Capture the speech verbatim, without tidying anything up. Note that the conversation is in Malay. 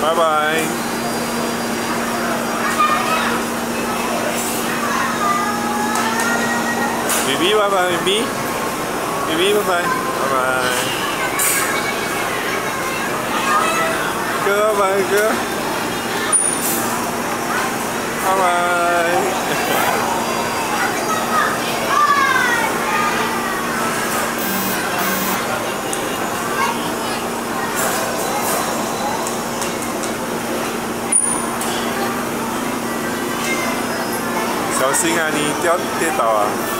拜拜。B B 拜拜 B B B B 拜拜拜拜。哥拜拜哥，拜拜。小心啊，你掉跌倒啊！